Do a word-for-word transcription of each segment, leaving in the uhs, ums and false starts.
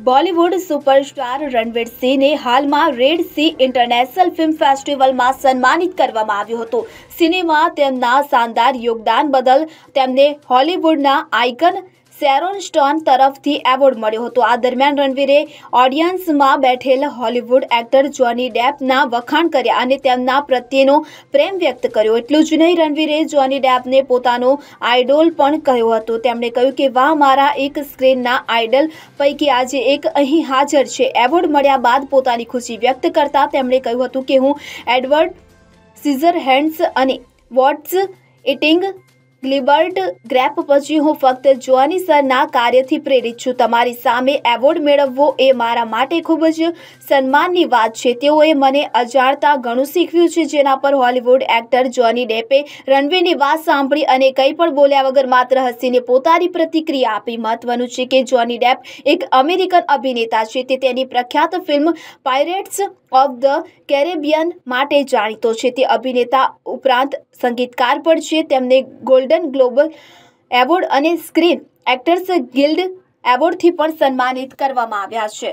Bollywood superstar Ranveer સિંહને હાલમાં red C international film ફેસ્ટિવલમાં સન્માનિત કરવામાં આવ્યો હતો। સિનેમા તેમના શાનદાર યોગદાન બદલ તેમને હોલિવૂડના આઇકન શેરોન સ્ટોન તરફથી એવોર્ડ મળ્યો હતો। આ દરમિયાન રણવીરે ઓડિયન્સમાં બેઠેલ હોલિવૂડ એક્ટર જોની ડેપના વખાણ કર્યા અને તેમના પ્રત્યેનો પ્રેમ વ્યક્ત કર્યો। એટલું જ નહીં, રણવીરે જોની ડેપને પોતાનો આઇડોલ પણ કહ્યો હતો। તેમણે કહ્યું કે વાહ, મારા એક સ્ક્રીનના આઇડલ પૈકી આજે એક અહીં હાજર છે। એવોર્ડ મળ્યા બાદ પોતાની ખુશી વ્યક્ત કરતા તેમણે કહ્યું હતું કે હું એડવર્ડ સિઝરહેન્ડ્સ અને વોટ્સ ઇટિંગ ગ્લિબર્ટ ગ્રેપ પછી હું ફક્ત જોની સરના કાર્યથી પ્રેરિત છું। તમારી સામે એવોર્ડ મેળવવો એ મારા માટે ખૂબ જ સન્માનની વાત છે। તેઓએ મને અજાણતા ઘણું શીખવ્યું છે, જેના પર હોલિવૂડ એક્ટર જોની ડેપે રણવીરની વાત સાંભળી અને કંઈ પણ બોલ્યા વગર માત્ર હસીને પોતાની પ્રતિક્રિયા આપી। મહત્વનું છે કે જોની ડેપ એક અમેરિકન અભિનેતા છે। તે તેની પ્રખ્યાત film Pirates of the Caribbean માટે જાણીતો છે। તે અભિનેતા ઉપરાંત સંગીતકાર પણ છે। તેમને ગોલ્ડન ગ્લોબ એવોર્ડ અને સ્ક્રીન એક્ટર્સ ગિલ્ડ એવોર્ડથી પણ સન્માનિત કરવામાં આવ્યા છે।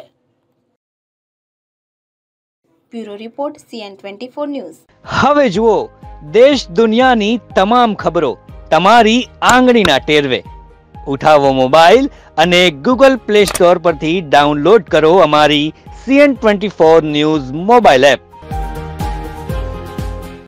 Bureau report CN twenty four news. હવે જુઓ દેશ દુનિયાની તમામ ખબરો તમારી આંગળીના ટેરવે। ઉઠાવો મોબાઈલ અને ગૂગલ પ્લે સ્ટોર પરથી ડાઉનલોડ કરો અમારી CN twenty four news mobile app.